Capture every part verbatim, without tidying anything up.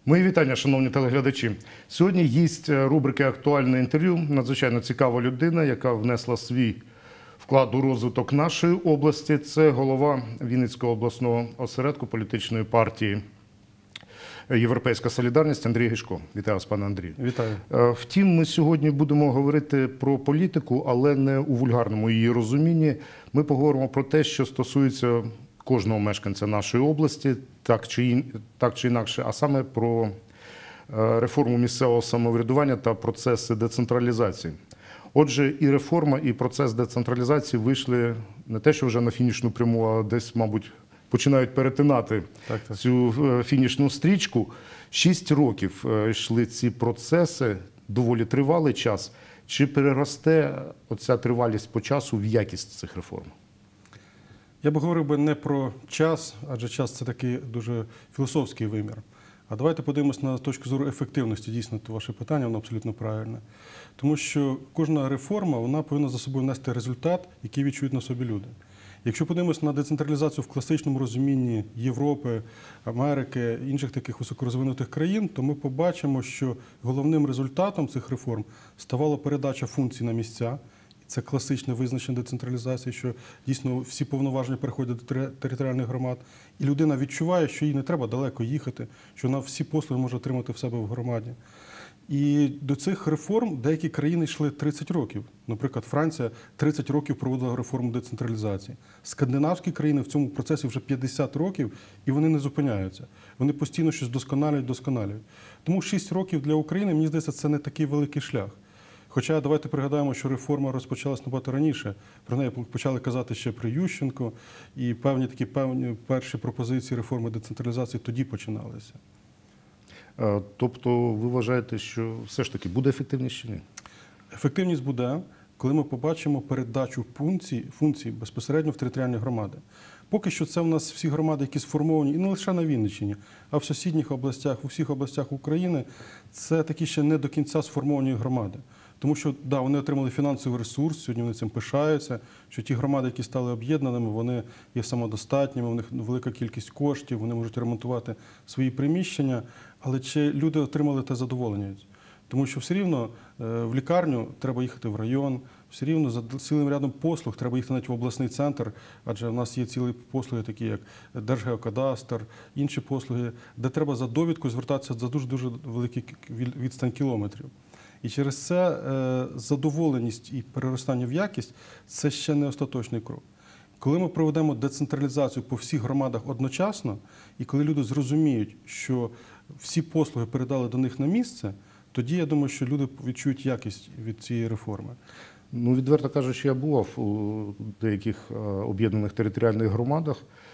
Мої вітання, шановні телеглядачі. Сьогодні гість рубрики «Актуальне інтерв'ю». Надзвичайно цікава людина, яка внесла свій вклад у розвиток нашої області. Це голова Вінницького обласного осередку політичної партії «Європейська солідарність» Андрій Гишко. Вітаю вас, пане Андрію. Вітаю. Втім, ми сьогодні будемо говорити про політику, але не у вульгарному її розумінні. Ми поговоримо про те, що стосується кожного мешканця нашої області, так чи, так чи інакше, а саме про реформу місцевого самоврядування та процеси децентралізації. Отже, і реформа, і процес децентралізації вийшли не те, що вже на фінішну пряму, а десь, мабуть, починають перетинати так, так. цю фінішну стрічку. Шість років йшли ці процеси, доволі тривалий час. Чи переросте оця тривалість по часу в якість цих реформ? Я би говорив би не про час, адже час – це такий дуже філософський вимір. А давайте подивимося на точку зору ефективності. Дійсно, то ваше питання, воно абсолютно правильне. Тому що кожна реформа, вона повинна за собою нести результат, який відчують на собі люди. Якщо подивимося на децентралізацію в класичному розумінні Європи, Америки, інших таких високорозвинутих країн, то ми побачимо, що головним результатом цих реформ ставала передача функцій на місця. Це класичне визначення децентралізації, що дійсно всі повноваження переходять до територіальних громад. І людина відчуває, що їй не треба далеко їхати, що вона всі послуги може отримати в себе в громаді. І до цих реформ деякі країни йшли тридцять років. Наприклад, Франція тридцять років проводила реформу децентралізації. Скандинавські країни в цьому процесі вже п'ятдесят років, і вони не зупиняються. Вони постійно щось досконалюють, досконалюють. Тому шість років для України, мені здається, це не такий великий шлях. Хоча давайте пригадаємо, що реформа розпочалась набагато раніше. Про неї почали казати ще при Ющенку, і певні такі певні перші пропозиції реформи децентралізації тоді починалися. Тобто ви вважаєте, що все ж таки буде ефективність чи ні? Ефективність буде, коли ми побачимо передачу функцій, функцій безпосередньо в територіальні громади. Поки що це в нас всі громади, які сформовані, і не лише на Вінниччині, а в сусідніх областях, у всіх областях України, це такі ще не до кінця сформовані громади. Тому що, да, вони отримали фінансовий ресурс, сьогодні вони цим пишаються, що ті громади, які стали об'єднаними, вони є самодостатніми, у них велика кількість коштів, вони можуть ремонтувати свої приміщення, але чи люди отримали те задоволення? Тому що все рівно в лікарню треба їхати в район, все рівно за цілим рядом послуг треба їхати навіть в обласний центр, адже в нас є цілі послуги, такі як Держгеокадастр, інші послуги, де треба за довідку звертатися за дуже-дуже великий відстань кілометрів. І через це задоволеність і переростання в якість – це ще не остаточний крок. Коли ми проведемо децентралізацію по всіх громадах одночасно, і коли люди зрозуміють, що всі послуги передали до них на місце, тоді, я думаю, що люди відчують якість від цієї реформи. Ну, відверто кажучи, я бував у деяких об'єднаних територіальних громадах.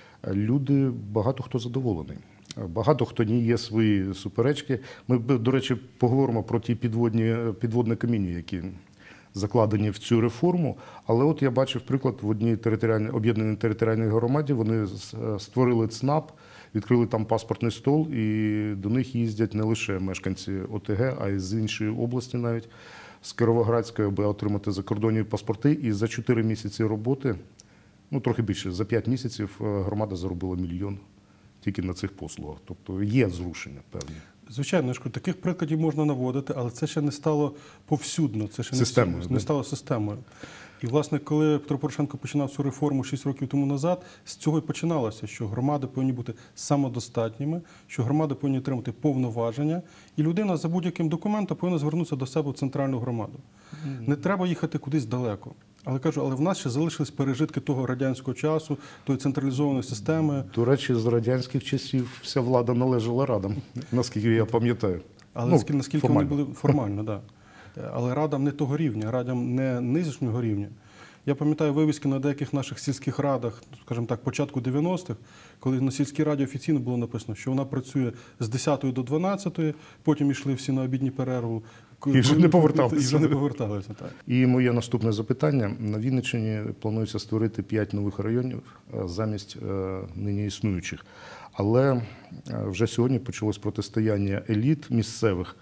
Люди, багато хто задоволений. Багато хто не є свої суперечки. Ми, до речі, поговоримо про ті підводні, підводні каміння, які закладені в цю реформу. Але от я бачив приклад в одній територіальній, об'єднаній територіальній громаді. Вони створили ЦНАП, відкрили там паспортний стол, і до них їздять не лише мешканці ОТГ, а й з іншої області навіть, з Кіровоградської, аби отримати закордонні паспорти. І за чотири місяці роботи, ну трохи більше, за п'ять місяців громада заробила мільйон тільки на цих послугах. Тобто є зрушення певні. Звичайно, таких прикладів можна наводити, але це ще не стало повсюдно, це ще системою, не, не стало системою. І, власне, коли Петро Порошенко починав цю реформу шість років тому назад, з цього і починалося, що громади повинні бути самодостатніми, що громади повинні отримати повноваження, і людина за будь-яким документом повинна звернутися до себе в центральну громаду. Mm-hmm. Не треба їхати кудись далеко. Але кажу, але в нас ще залишились пережитки того радянського часу, тої централізованої системи. До речі, з радянських часів вся влада належала радам, наскільки я пам'ятаю. Але ну, наскільки формально. Вони були формально, так. Да. Але радам не того рівня, радам не нижнього рівня. Я пам'ятаю вивіски на деяких наших сільських радах, скажімо так, початку дев'яностих, коли на сільській раді офіційно було написано, що вона працює з десятої до дванадцятої, потім йшли всі на обідню перерву. І вже не поверталися. І вже не поверталися, так. І моє наступне запитання. На Вінниччині планується створити п'ять нових районів замість нині існуючих. Але вже сьогодні почалось протистояння еліт місцевих.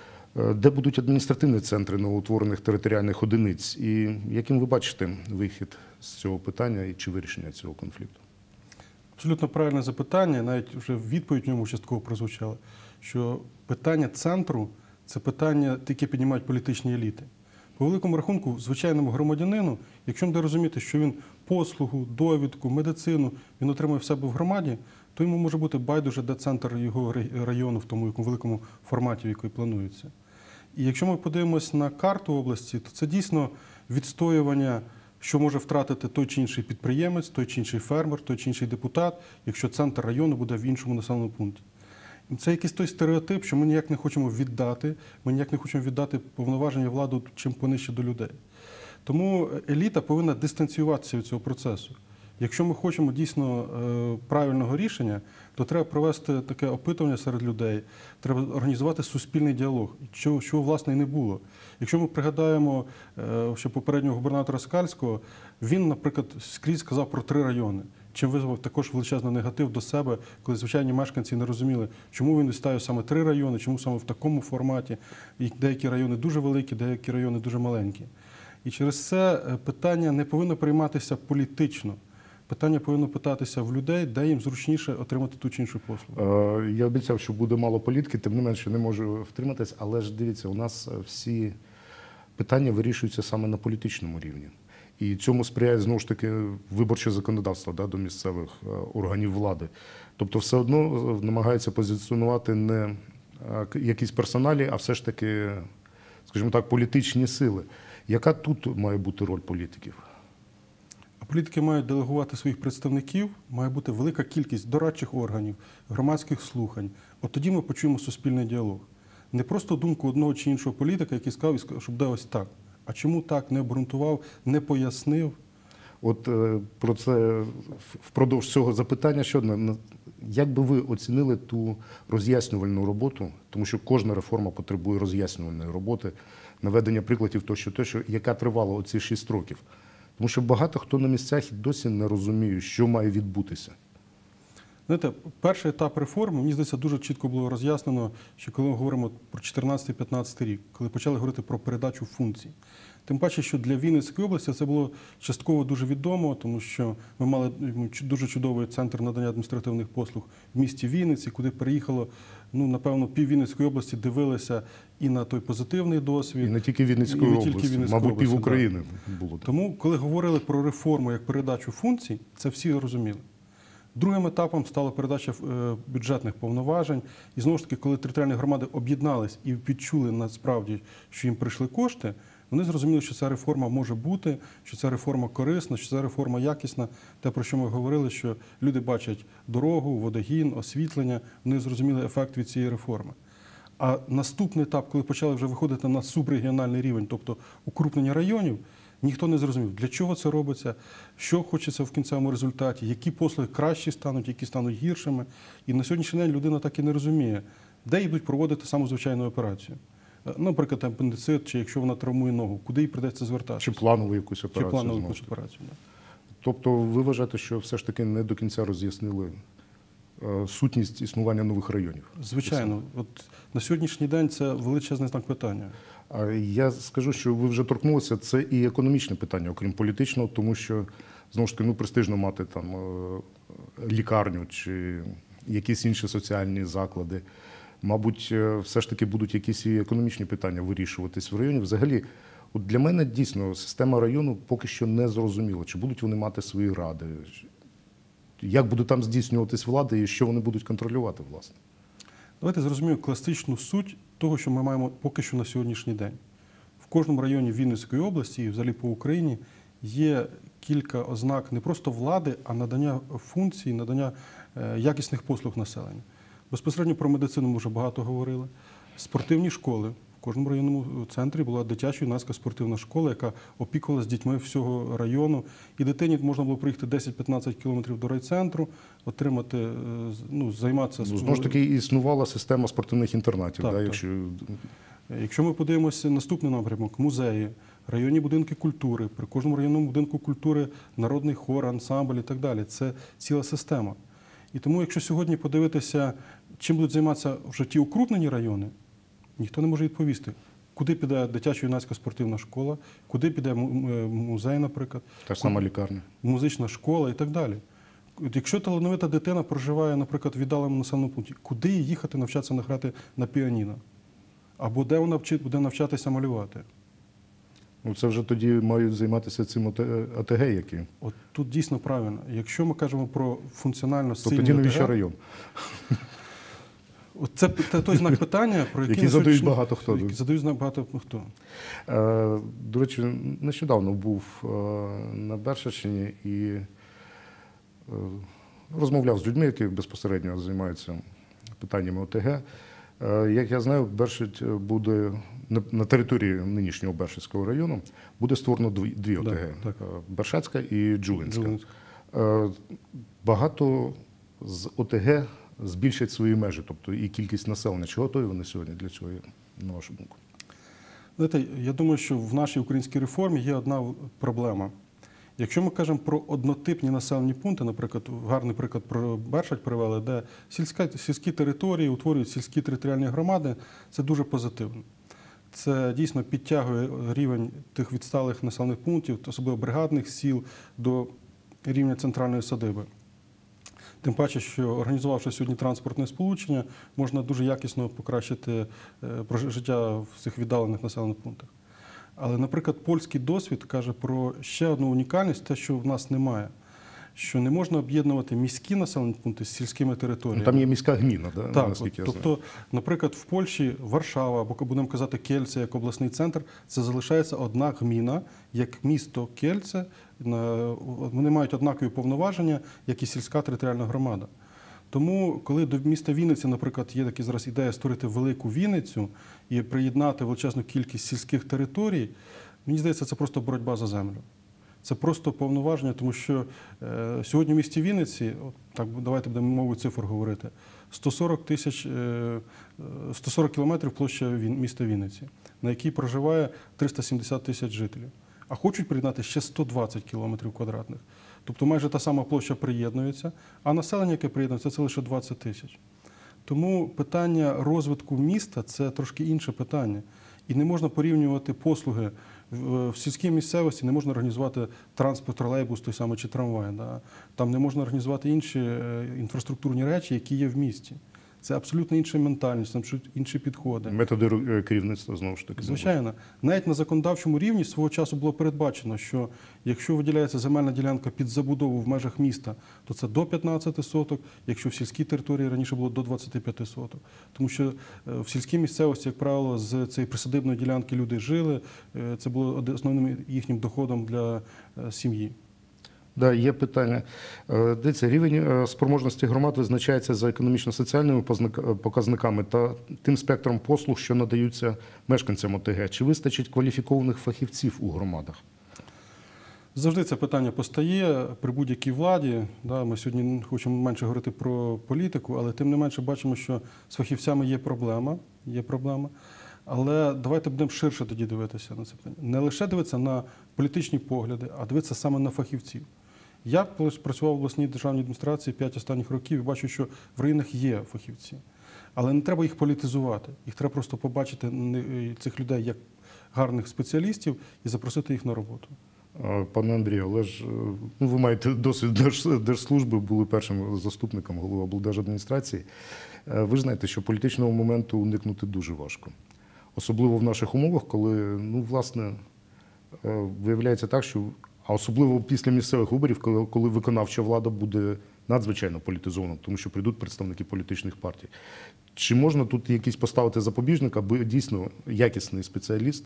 Де будуть адміністративні центри новоутворених територіальних одиниць? І яким ви бачите вихід з цього питання і чи вирішення цього конфлікту? Абсолютно правильне запитання, навіть вже відповідь в ньому частково прозвучала. що питання центру – це питання, яке піднімають політичні еліти. По великому рахунку, звичайному громадянину, якщо він буде розуміти, що він послугу, довідку, медицину він отримує в себе в громаді, то йому може бути байдуже, де центр його району в тому якому великому форматі, який планується. І якщо ми подивимось на карту області, то це дійсно відстоювання, що може втратити той чи інший підприємець, той чи інший фермер, той чи інший депутат, якщо центр району буде в іншому населеному пункті. Це якийсь той стереотип, що ми ніяк не хочемо віддати, ми ніяк не хочемо віддати повноваження владу чим понижче до людей. Тому еліта повинна дистанціюватися від цього процесу. Якщо ми хочемо дійсно правильного рішення, то треба провести таке опитування серед людей, треба організувати суспільний діалог, чого, чого власне і не було. Якщо ми пригадаємо ще попереднього губернатора Скальського, він, наприклад, скрізь сказав про три райони, чим визвав також величезний негатив до себе, коли звичайні мешканці не розуміли, чому він відставив саме три райони, чому саме в такому форматі, і деякі райони дуже великі, деякі райони дуже маленькі. І через це питання не повинно прийматися політично. Питання повинно питатися в людей, де їм зручніше отримати ту чи іншу послугу. Я обіцяв, що буде мало політики, тим не менше не можу втриматись, але ж дивіться, у нас всі питання вирішуються саме на політичному рівні. І цьому сприяє, знову ж таки, виборче законодавство, да, до місцевих органів влади. Тобто все одно намагаються позиціонувати не якісь персоналі, а все ж таки, скажімо так, політичні сили. Яка тут має бути роль політиків? Політики мають делегувати своїх представників, має бути велика кількість дорадчих органів, громадських слухань. От тоді ми почуємо суспільний діалог. Не просто думку одного чи іншого політика, який сказав, що буде ось так. А чому так не обґрунтував, не пояснив? От е, про це впродовж цього запитання ще одне. Як би ви оцінили ту роз'яснювальну роботу, тому що кожна реформа потребує роз'яснювальної роботи, наведення прикладів тощо, тощо, яка тривала оці шість років? Тому що багато хто на місцях і досі не розуміє, що має відбутися. Знаєте, перший етап реформи, мені здається, дуже чітко було роз'яснено, що коли ми говоримо про чотирнадцятий-п'ятнадцятий рік, коли почали говорити про передачу функцій. Тим паче, що для Вінницької області це було частково дуже відомо, тому що ми мали дуже чудовий центр надання адміністративних послуг в місті Вінниці, куди переїхало, ну, напевно, пів Вінницької області дивилися і на той позитивний досвід. І не тільки Вінницької області, Вінницької мабуть, області, пів України да. було. Тому, коли говорили про реформу як передачу функцій, це всі розуміли. Другим етапом стала передача бюджетних повноважень. І знову ж таки, коли територіальні громади об'єднались і відчули насправді, що їм прийшли кошти, вони зрозуміли, що ця реформа може бути, що ця реформа корисна, що ця реформа якісна. Те, про що ми говорили, що люди бачать дорогу, водогін, освітлення, вони зрозуміли ефект від цієї реформи. А наступний етап, коли почали вже виходити на субрегіональний рівень, тобто укрупнення районів, ніхто не зрозумів, для чого це робиться, що хочеться в кінцевому результаті, які послуги кращі стануть, які стануть гіршими. І на сьогоднішній день людина так і не розуміє, де йдуть проводити саму звичайну операцію. Наприклад, апендицит, чи якщо вона травмує ногу, куди їй придеться звертатися? Чи планову якусь операцію. Чи планову якусь операцію, да. Тобто ви вважаєте, що все ж таки не до кінця роз'яснили е, сутність існування нових районів? Звичайно. От на сьогоднішній день це величезний знак питання. А я скажу, що ви вже торкнулися, це і економічне питання, окрім політичного, тому що, знову ж таки, ну, престижно мати там е, лікарню чи якісь інші соціальні заклади. Мабуть, все ж таки будуть якісь і економічні питання вирішуватись в районі. Взагалі, от для мене дійсно система району поки що не зрозуміла, чи будуть вони мати свої ради, як буде там здійснюватись влада і що вони будуть контролювати, власне. Давайте зрозуміємо класичну суть того, що ми маємо поки що на сьогоднішній день. В кожному районі Вінницької області і взагалі по Україні є кілька ознак не просто влади, а надання функцій, надання якісних послуг населенню. Безпосередньо про медицину ми вже багато говорили. Спортивні школи. В кожному районному центрі була дитячо-юнацька спортивна школа, яка опікувалася дітьми всього району. І дитині можна було проїхати десять-п'ятнадцять кілометрів до райцентру, отримати, ну, займатися. Ну, знову ж таки, існувала система спортивних інтернатів. Так, да, так. Якщо... якщо ми подивимося наступний напрямок – музеї, районні будинки культури, при кожному районному будинку культури народний хор, ансамбль і так далі. Це ціла система. І тому, якщо сьогодні подивитися, чим будуть займатися вже ті укрупнені райони, ніхто не може відповісти, куди піде дитячо-юнацька спортивна школа, куди піде музей, наприклад, Та ж сама лікарня. музична школа і так далі. От якщо талановита дитина проживає, наприклад, в віддаленому населеному пункті, куди їй їхати навчатися грати на піаніно? Або де вона вчить, буде навчатися малювати? Ну, це вже тоді мають займатися цим ОТГ, які. От тут дійсно правильно. Якщо ми кажемо про функціонально То сильні тоді навіщо ОТГ, район? от це, це той знак питання, про який Які на задають сьогоднішній- багато хто. які задають знак багато хто. Е, До речі, нещодавно був е, на Бершаччині і е, розмовляв з людьми, які безпосередньо займаються питаннями ОТГ. Е, Як я знаю, Бершадь буде на- на території нинішнього Бершадського району буде створено дві, дві ОТГ: так. Е, Бершацька і Джулинська. Джулинська. Е, Багато з ОТГ збільшать свої межі, тобто і кількість населення. Чи готові вони сьогодні для цього, на вашу думку? Знаєте, я думаю, що в нашій українській реформі є одна проблема. Якщо ми кажемо про однотипні населені пункти, наприклад, гарний приклад про Бершадь привели, де сільська, сільські території утворюють сільські територіальні громади, це дуже позитивно. Це дійсно підтягує рівень тих відсталих населених пунктів, особливо бригадних сіл, до рівня центральної садиби. Тим паче, що організувавши сьогодні транспортне сполучення, можна дуже якісно покращити е, життя в цих віддалених населених пунктах. Але, наприклад, польський досвід каже про ще одну унікальність, те, що в нас немає, що не можна об'єднувати міські населені пункти з сільськими територіями. Ну, там є міська гміна, да? Так, наскільки от, я знаю. тобто, наприклад, в Польщі Варшава, або будемо казати Кельце як обласний центр, це залишається одна гміна, як місто Кельце, на- вони мають однакові повноваження, як і сільська територіальна громада. Тому, коли до міста Вінниці, наприклад, є така зараз ідея створити велику Вінницю і приєднати величезну кількість сільських територій, мені здається, це просто боротьба за землю. Це просто повноваження, тому що е, сьогодні в місті Вінниці, от, так давайте будемо мовою цифр говорити, сто сорок тисяч, е, сто сорок кілометрів площа Він- міста Вінниці, на якій проживає триста сімдесят тисяч жителів. А хочуть приєднати ще сто двадцять кілометрів квадратних. Тобто майже та сама площа приєднується, а населення, яке приєднується, це лише двадцять тисяч. Тому питання розвитку міста – це трошки інше питання. І не можна порівнювати послуги. В в сільській місцевості не можна організувати транспорт, тролейбус той самий чи трамвай. Да? Там не можна організувати інші е, інфраструктурні речі, які є в місті. Це абсолютно інша ментальність, абсолютно інші підходи. Методи ру- керівництва, знову ж таки. Звичайно, навіть на законодавчому рівні свого часу було передбачено, що якщо виділяється земельна ділянка під забудову в межах міста, то це до п'ятнадцяти соток, якщо в сільській території раніше було до двадцяти п'яти соток. Тому що е, в сільській місцевості, як правило, з цієї присадибної ділянки люди жили, е, це було оди- основним їхнім доходом для е, сім'ї. Да, є питання. Е, Дивіться, рівень е, спроможності громад визначається за економічно-соціальними позна- показниками та тим спектром послуг, що надаються мешканцям ОТГ. Чи вистачить кваліфікованих фахівців у громадах? Завжди це питання постає при будь-якій владі. Да, ми сьогодні хочемо менше говорити про політику, але тим не менше бачимо, що з фахівцями є проблема. Є проблема. Але давайте будемо ширше тоді дивитися на це питання. Не лише дивитися на політичні погляди, а дивитися саме на фахівців. Я колись працював в обласній державній адміністрації п'ять останніх років і бачу, що в районах є фахівці. Але не треба їх політизувати. Їх треба просто побачити не- цих людей як гарних спеціалістів і запросити їх на роботу. Е, Пане Андрію, але ж е, ну, ви маєте досвід держ- держслужби, були першим заступником голови облдержадміністрації. Е, Ви ж знаєте, що політичного моменту уникнути дуже важко. Особливо в наших умовах, коли, ну, власне, е, виявляється так, що, а особливо після місцевих виборів, коли, коли виконавча влада буде надзвичайно політизована, тому що прийдуть представники політичних партій. Чи можна тут якийсь поставити запобіжник, аби дійсно якісний спеціаліст,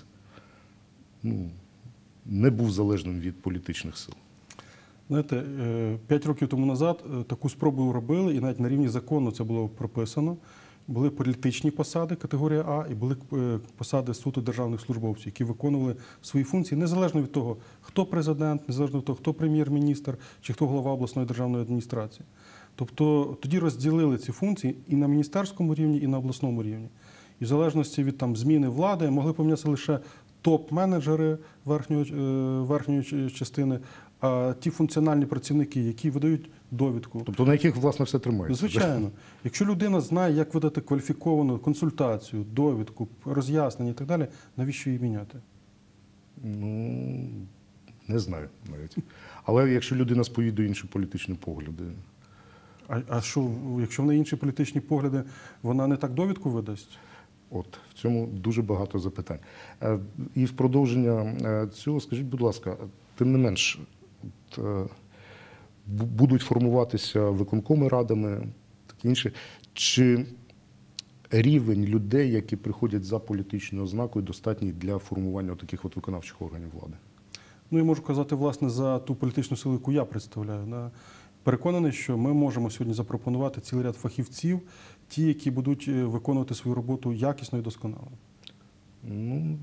ну, не був залежним від політичних сил? Знаєте, е, п'ять років тому назад е, таку спробу робили, і навіть на рівні закону це було прописано. Були політичні посади категорія А і були е, посади суто державних службовців, які виконували свої функції незалежно від того, хто президент, незалежно від того, хто прем'єр-міністр чи хто голова обласної державної адміністрації. Тобто тоді розділили ці функції і на міністерському рівні, і на обласному рівні. І в залежності від там, зміни влади могли помінятися лише топ-менеджери верхньої, е, верхньої частини, а ті функціональні працівники, які видають довідку. Тобто на яких, власне, все тримається? Звичайно. Якщо людина знає, як видати кваліфіковану консультацію, довідку, роз'яснення і так далі, навіщо її міняти? Ну, Не знаю навіть. Але якщо людина сповідує інші політичні погляди, А, а що, якщо в неї інші політичні погляди, вона не так довідку видасть? от в цьому дуже багато запитань. Е, І в продовження е, цього, скажіть, будь ласка, тим не менш, от, е, бу- будуть формуватися виконкоми радами, таке інше. Чи рівень людей, які приходять за політичною ознакою, достатній для формування таких от виконавчих органів влади? Ну, я можу казати, власне, за ту політичну силу, яку я представляю. Да. Переконаний, що ми можемо сьогодні запропонувати цілий ряд фахівців, ті, які будуть е, виконувати свою роботу якісно і досконало. Ну,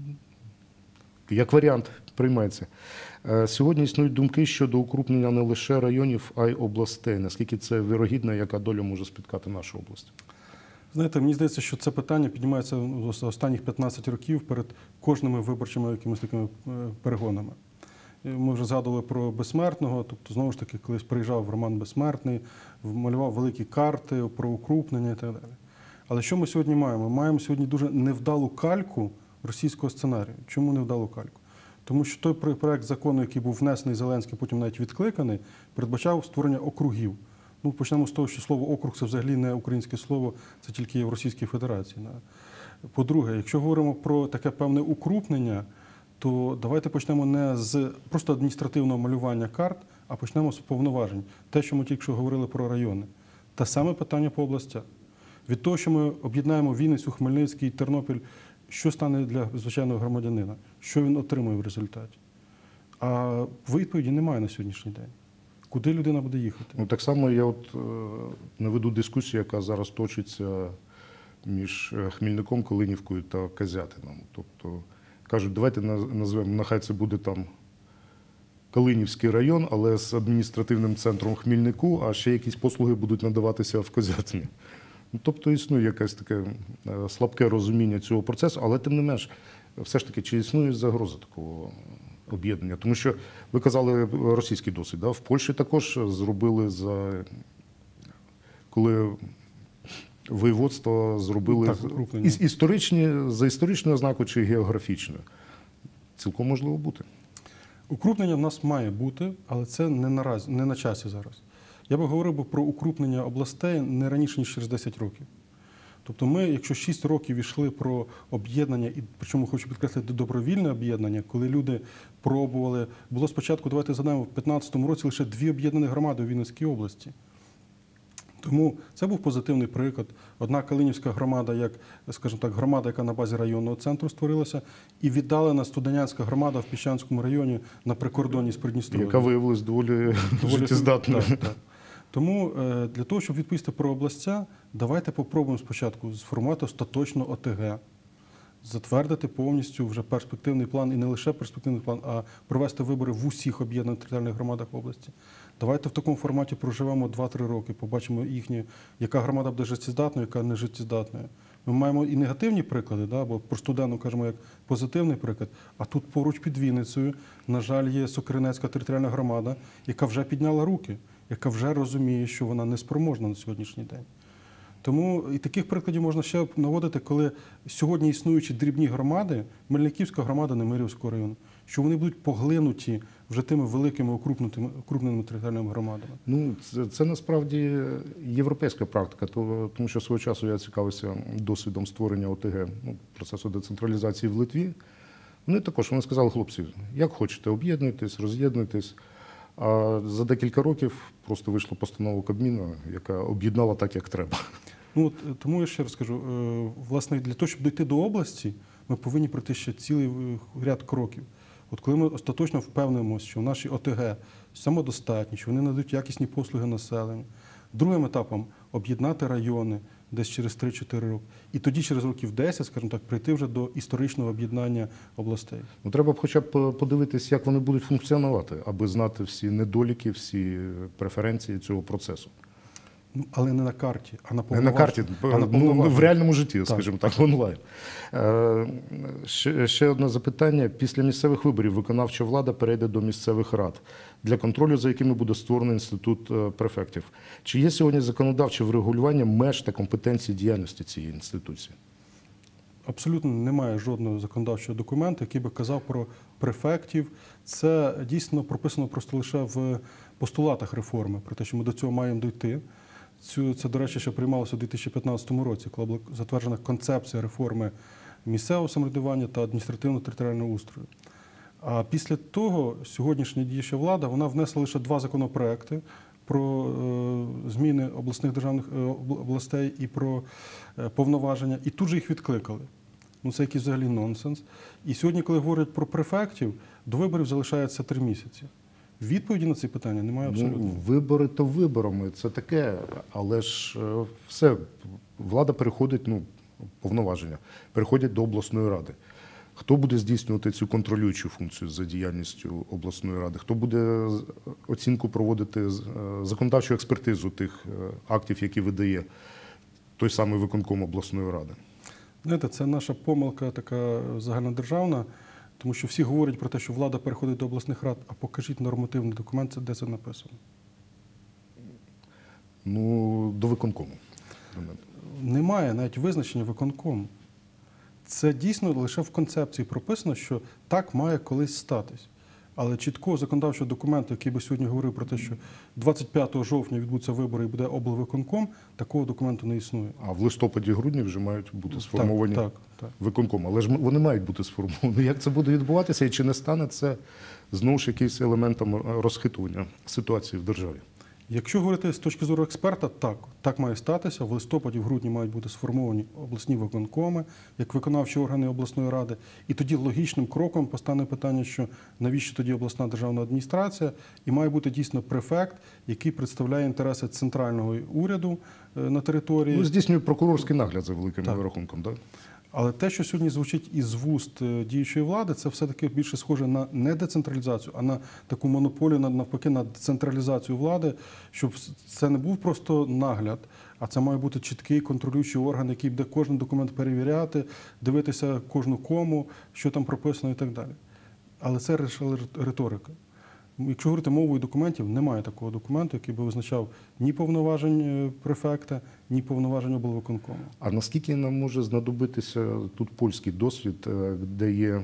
як варіант, приймається. Е, Сьогодні існують думки щодо укрупнення не лише районів, а й областей. Наскільки це вірогідно, яка доля може спіткати нашу область? Знаєте, мені здається, що це питання піднімається ну, за останніх п'ятнадцять років перед кожними виборчими якимись такими е, перегонами. І Ми вже згадували про Безсмертного, тобто, знову ж таки, колись приїжджав Роман Безсмертний, малював великі карти про укрупнення і так далі. Але що ми сьогодні маємо? Ми маємо сьогодні дуже невдалу кальку російського сценарію. Чому невдалу кальку? Тому що той про- проект закону, який був внесений Зеленський, потім навіть відкликаний, передбачав створення округів. Ну, почнемо з того, що слово округ це взагалі не українське слово, це тільки є в Російській Федерації. да. По-друге, якщо говоримо про таке певне укрупнення, то давайте почнемо не з просто адміністративного малювання карт, а почнемо з повноважень. Те, що ми тільки що говорили про райони. Те саме питання по областях. Від того, що ми об'єднаємо Вінницю, Хмельницький, Тернопіль, що стане для звичайного громадянина? Що він отримує в результаті? А відповіді немає на сьогоднішній день. Куди людина буде їхати? Ну, так само я от е, наведу дискусію, яка зараз точиться між е, Хмільником, Калинівкою та Козятином. Тобто кажуть, давайте наз- назвемо, нехай це буде там Калинівський район, але з адміністративним центром в Хмільнику, а ще якісь послуги будуть надаватися в Козятині. Ну, тобто існує якесь таке е, слабке розуміння цього процесу, але тим не менш, все ж таки, чи існує загроза такого об'єднання? Тому що ви казали російський досвід, да? В Польщі також зробили за коли воєводство зробили Так, укрупнення. із- історичні за історичною ознакою чи географічною. Цілком можливо бути. Укрупнення в нас має бути, але це не наразі, не на часі зараз. Я би говорив би про укрупнення областей не раніше, ніж через десять років. Тобто ми, якщо шість років йшли про об'єднання, і причому хочу підкреслити добровільне об'єднання, коли люди пробували, було спочатку, давайте згадаємо, в п'ятнадцятому році лише дві об'єднані громади у Вінницькій області. Тому це був позитивний приклад. Одна Калинівська громада, як, скажімо так, громада, яка на базі районного центру створилася, і віддалена Студенянська громада в Піщанському районі на прикордонні з Придністров'ям. Яка виявилась доволі, Доволі життєздатною. Так, так. Тому е, для того, щоб відповісти про областя, давайте попробуємо спочатку сформувати остаточно ОТГ, затвердити повністю вже перспективний план, і не лише перспективний план, а провести вибори в усіх об'єднаних територіальних громадах області. Давайте в такому форматі проживемо два-три роки, побачимо їхню, яка громада буде життєздатною, яка не життєздатною. Ми маємо і негативні приклади, да, бо про Студенну кажемо як позитивний приклад, а тут поруч під Вінницею, на жаль, є Сокиринецька територіальна громада, яка вже підняла руки, яка вже розуміє, що вона неспроможна на сьогоднішній день. Тому і таких прикладів можна ще наводити, коли сьогодні існуючі дрібні громади, Мельниківська громада Немирівського району, що вони будуть поглинуті вже тими великими укрупненими, укрупненими територіальними громадами. Ну, це, це насправді європейська практика, то, тому що свого часу я цікавився досвідом створення ОТГ, ну, процесу децентралізації в Литві. Вони також вони сказали, хлопці, як хочете, об'єднуйтесь, роз'єднуйтесь. А за декілька років просто вийшла постанова Кабміну, яка об'єднала так, як треба. Ну, от, тому я ще раз кажу, е, власне, для того, щоб дійти до області, ми повинні пройти ще цілий е, ряд кроків. От коли ми остаточно впевнимося, що наші ОТГ самодостатні, що вони надають якісні послуги населенню. Другим етапом об'єднати райони десь через три-чотири роки. І тоді через років десять, скажімо так, прийти вже до історичного об'єднання областей. Ну, треба б хоча б подивитись, як вони будуть функціонувати, аби знати всі недоліки, всі преференції цього процесу. Ну, але не на карті, а на Не повноваження. на карті, а на ну, повноваження. в реальному житті, Так. скажімо так, онлайн. Е, ще, ще одне запитання. Після місцевих виборів виконавча влада перейде до місцевих рад, для контролю за якими буде створений інститут е, префектів. Чи є сьогодні законодавче врегулювання меж та компетенції діяльності цієї інституції? Абсолютно немає жодного законодавчого документу, який би казав про префектів. Це дійсно прописано просто лише в постулатах реформи, про те, що ми до цього маємо дійти. Цю, це, до речі, ще приймалося у дві тисячі п'ятнадцятому році, коли була затверджена концепція реформи місцевого самоврядування та адміністративно-територіального устрою. А після того сьогоднішня діюча влада, вона внесла лише два законопроекти про е, зміни обласних державних е, областей і про е, повноваження, і тут же їх відкликали. Ну це якийсь взагалі нонсенс. І сьогодні, коли говорять про префектів, до виборів залишається три місяці. Відповіді на ці питання немає абсолютно. Ну, вибори то виборами, це таке, але ж е, все, влада переходить, ну, повноваження, переходять до обласної ради. Хто буде здійснювати цю контролюючу функцію за діяльністю обласної ради? Хто буде оцінку проводити, законодавчу експертизу тих актів, які видає той самий виконком обласної ради? Знаєте, це наша помилка така загальнодержавна, тому що всі говорять про те, що влада переходить до обласних рад, а покажіть нормативний документ, де це написано. Ну, до виконкому. Немає навіть визначення виконкому. Це дійсно лише в концепції прописано, що так має колись статись. Але чіткого законодавчого документу, який би сьогодні говорив про те, що двадцять п'ятого жовтня відбудуться вибори і буде облвиконком, такого документу не існує. А в листопаді-грудні вже мають бути сформовані так, так, так. виконком. Але ж вони мають бути сформовані. Як це буде відбуватися і чи не стане це знову ж якийсь елементом розхитування ситуації в державі? Якщо говорити з точки зору експерта, так, так має статися. В листопаді, в грудні мають бути сформовані обласні виконкоми, як виконавчі органи обласної ради. І тоді логічним кроком постане питання, що навіщо тоді обласна державна адміністрація, і має бути дійсно префект, який представляє інтереси центрального уряду на території. Ну, здійснює прокурорський нагляд за великим Так. рахунком, так? Але те, що сьогодні звучить із вуст діючої влади, це все-таки більше схоже на не децентралізацію, а на таку монополію, навпаки, на децентралізацію влади, щоб це не був просто нагляд, а це має бути чіткий контролюючий орган, який буде кожен документ перевіряти, дивитися кожну кому, що там прописано і так далі. Але це лише риторика. Якщо говорити мовою документів, немає такого документу, який би визначав ні повноважень префекта, ні повноважень облвиконкому. А наскільки нам може знадобитися тут польський досвід, де є,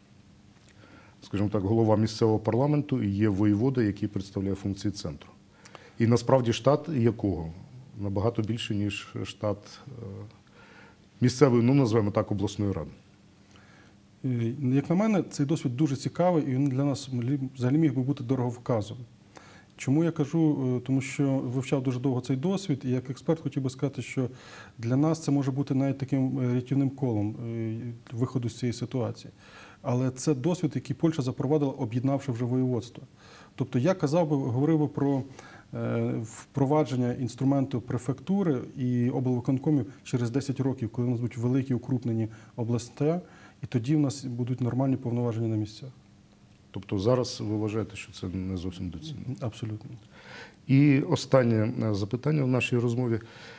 скажімо так, голова місцевого парламенту і є воєвода, який представляє функції центру? І насправді штат якого? Набагато більше, ніж штат місцевої, ну назвемо так, обласної ради. Як на мене, цей досвід дуже цікавий, і він для нас взагалі міг би бути дороговказом. Чому я кажу? Тому що вивчав дуже довго цей досвід, і як експерт хотів би сказати, що для нас це може бути навіть таким рятівним колом виходу з цієї ситуації. Але це досвід, який Польща запровадила, об'єднавши вже воєводство. Тобто я казав би, говорив би про впровадження інструменту префектури і облвиконкомів через десять років, коли у нас будуть великі укрупнені області, і тоді в нас будуть нормальні повноваження на місцях. Тобто зараз ви вважаєте, що це не зовсім доцільно? Абсолютно. І останнє запитання в нашій розмові.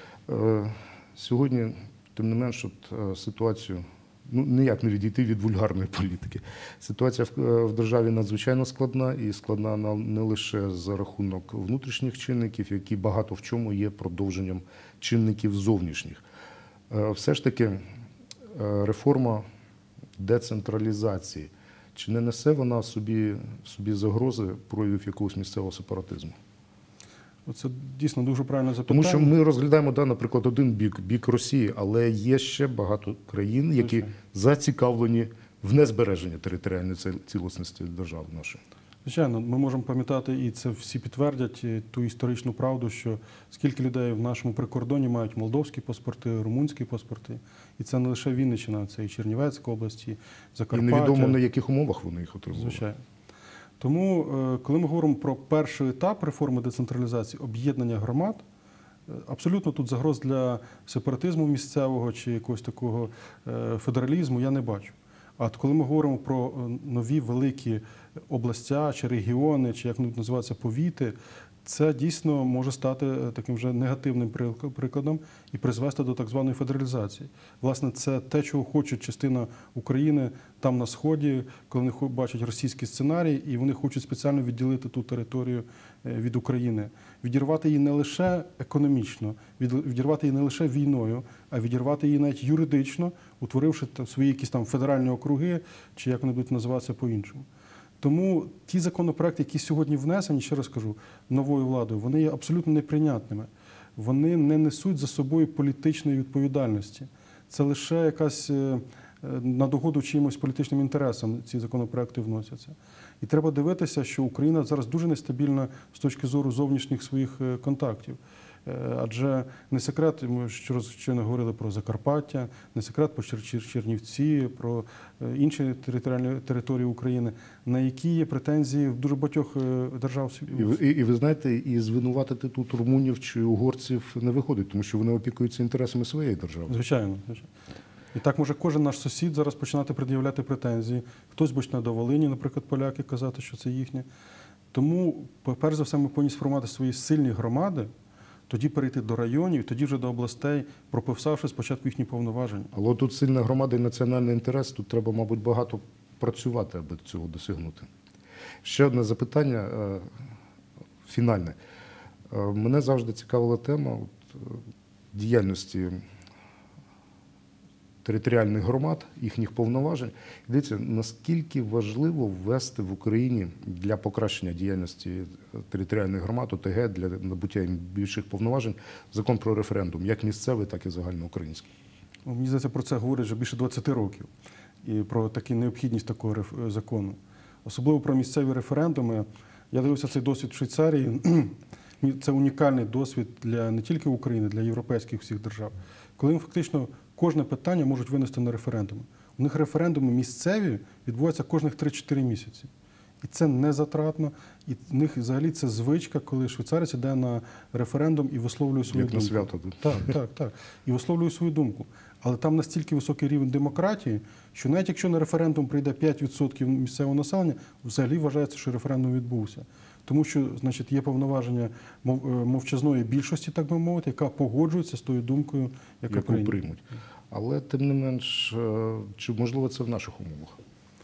Сьогодні, тим не менш, от ситуацію, ну, ніяк не відійти від вульгарної політики. Ситуація в державі надзвичайно складна, і складна не лише за рахунок внутрішніх чинників, які багато в чому є продовженням чинників зовнішніх. Все ж таки, реформа децентралізації, чи не несе вона собі, собі загрози проявів якогось місцевого сепаратизму? Це дійсно дуже правильне запитання. Тому що ми розглядаємо, да, наприклад, один бік, бік Росії, але є ще багато країн, які Звичайно. зацікавлені в незбереженні територіальної цілісності держави нашої. Звичайно, ми можемо пам'ятати, і це всі підтвердять ту історичну правду, що скільки людей в нашому прикордоні мають молдовські паспорти, румунські паспорти. І це не лише Вінниччина, це і Чернівецька область, і Закарпаття. І невідомо, на яких умовах вони їх отримували. Звичайно. Тому, коли ми говоримо про перший етап реформи децентралізації, об'єднання громад, абсолютно тут загроз для сепаратизму місцевого чи якогось такого федералізму я не бачу. А от коли ми говоримо про нові великі областя чи регіони, чи як вони називаються, повіти, це дійсно може стати таким вже негативним прикладом і призвести до так званої федералізації. Власне, це те, чого хоче частина України там на Сході, коли вони бачать російський сценарій, і вони хочуть спеціально відділити ту територію від України. Відірвати її не лише економічно, відірвати її не лише війною, а відірвати її навіть юридично, утворивши свої якісь там федеральні округи, чи як вони будуть називатися по-іншому. Тому ті законопроекти, які сьогодні внесені, ще раз кажу, новою владою, вони є абсолютно неприйнятними. Вони не несуть за собою політичної відповідальності. Це лише якась на догоду чимось політичним інтересам ці законопроекти вносяться. І треба дивитися, що Україна зараз дуже нестабільна з точки зору зовнішніх своїх контактів. Адже не секрет, ми щойно говорили про Закарпаття, не секрет про Чернівці, про інші територіальні території України, на які є претензії в дуже багатьох держав світу. І, і, і ви знаєте, і звинуватити тут румунів чи угорців не виходить, тому що вони опікуються інтересами своєї держави. Звичайно, звичайно. І так може кожен наш сусід зараз починати пред'являти претензії. Хтось почне до Волині, наприклад, поляки, казати, що це їхнє. Тому, перш за все, ми повинні сформувати свої сильні громади, тоді перейти до районів, тоді вже до областей, прописавши спочатку їхні повноваження. Але тут сильна громада і національний інтерес, тут треба, мабуть, багато працювати, аби цього досягнути. Ще одне запитання фінальне. Мене завжди цікавила тема діяльності територіальних громад, їхніх повноважень. Дивіться, наскільки важливо ввести в Україні для покращення діяльності територіальних громад, ОТГ, для набуття їм більших повноважень, закон про референдум, як місцевий, так і загальноукраїнський. Мені здається, про це говорять вже більше двадцяти років, і про таку необхідність такого закону. Особливо про місцеві референдуми. Я дивився цей досвід в Швейцарії. Це унікальний досвід для не тільки України, для європейських всіх держав. Коли фактично кожне питання можуть винести на референдуми. У них референдуми місцеві відбуваються кожних три-чотири місяці. І це не затратно. І в них взагалі це звичка, коли швейцарець іде на референдум і висловлює свою Як думку. на свято. Так, так, так. І висловлює свою думку. Але там настільки високий рівень демократії, що навіть якщо на референдум прийде п'ять відсотків місцевого населення, взагалі вважається, що референдум відбувся. Тому що, значить, є повноваження мовчазної більшості, так би мовити, яка погоджується з тою думкою, яку, яку приймуть. Але, тим не менш, чи можливо це в наших умовах?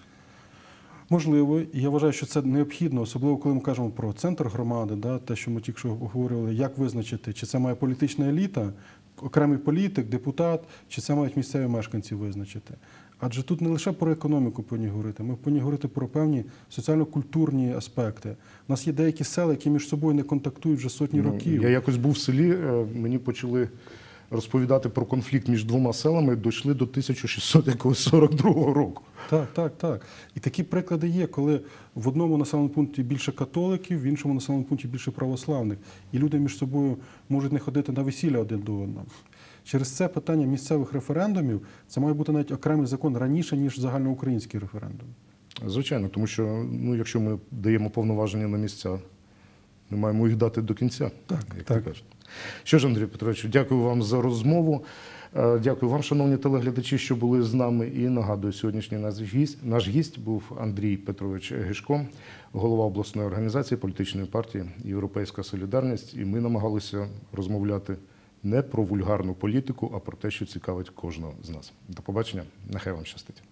Можливо. І я вважаю, що це необхідно, особливо коли ми кажемо про центр громади, да, те, що ми тільки що говорили, як визначити, чи це має політична еліта, окремий політик, депутат, чи це мають місцеві мешканці визначити. Адже тут не лише про економіку повинні говорити, ми повинні говорити про певні соціально-культурні аспекти. У нас є деякі села, які між собою не контактують вже сотні Ну, років. Я якось був в селі, мені почали розповідати про конфлікт між двома селами, дійшли до тисяча шістсот сорок другого року. Так, так, так. І такі приклади є, коли в одному населеному пункті більше католиків, в іншому населеному пункті більше православних. І люди між собою можуть не ходити на весілля один до одного. Через це питання місцевих референдумів, це має бути навіть окремий закон раніше, ніж загальноукраїнський референдум. Звичайно, тому що, ну, якщо ми даємо повноваження на місця, ми маємо їх дати до кінця, так, як так. ти кажеш. Що ж, Андрій Петрович, дякую вам за розмову. Дякую вам, шановні телеглядачі, що були з нами. І нагадую, сьогоднішній наш гість, наш гість був Андрій Петрович Гишко, голова обласної організації політичної партії «Європейська солідарність». І ми намагалися розмовляти не про вульгарну політику, а про те, що цікавить кожного з нас. До побачення. Нехай вам щастить.